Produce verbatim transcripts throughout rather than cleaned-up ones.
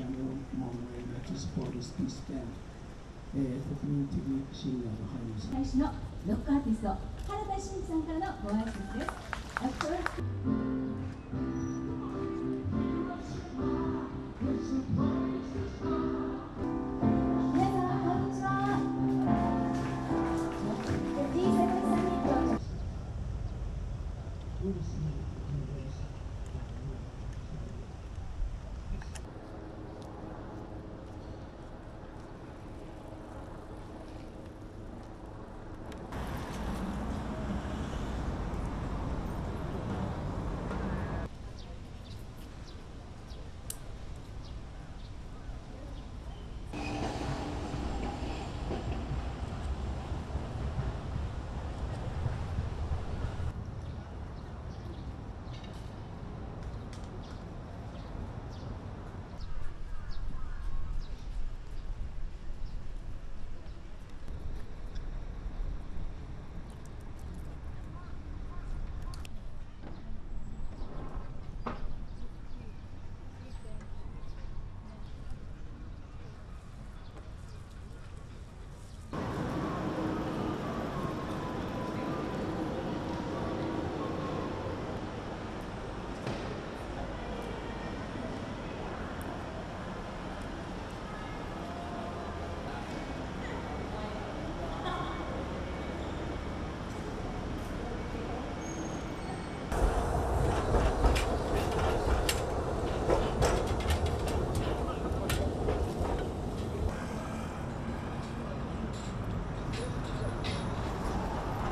annual Monterey to support his peace band. えー、国民的シンガーが入ります。 大使のロックアーティスト原田真二さんからのご挨拶です。皆さんこんにちは。ジーセブン サミット。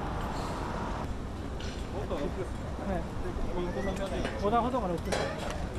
横断歩道から移って